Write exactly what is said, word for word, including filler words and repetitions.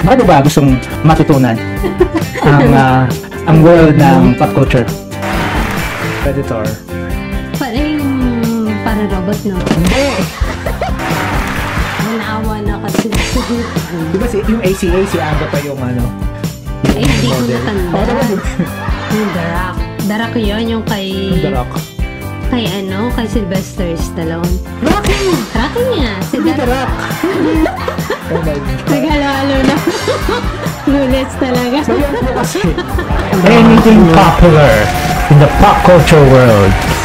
Ano ba gustong matutunan? ang uh, ang world ng pop culture. Predator. Parang para robot, no? Hindi! Naawa na kasi. Di ba si, yung A C A, si Aga pa yung ano? Ay, hindi ko natanda. Oh, diba? Yung The Rock. The Rock yun, yung kay... The Rock. Kay ano, kay Sylvester Stallone. Rocky! Rocky niya, si Hindi The The Rock. Rock! Oh my God. Naghalo-halo na. Nulis talaga. Anything popular in the pop culture world.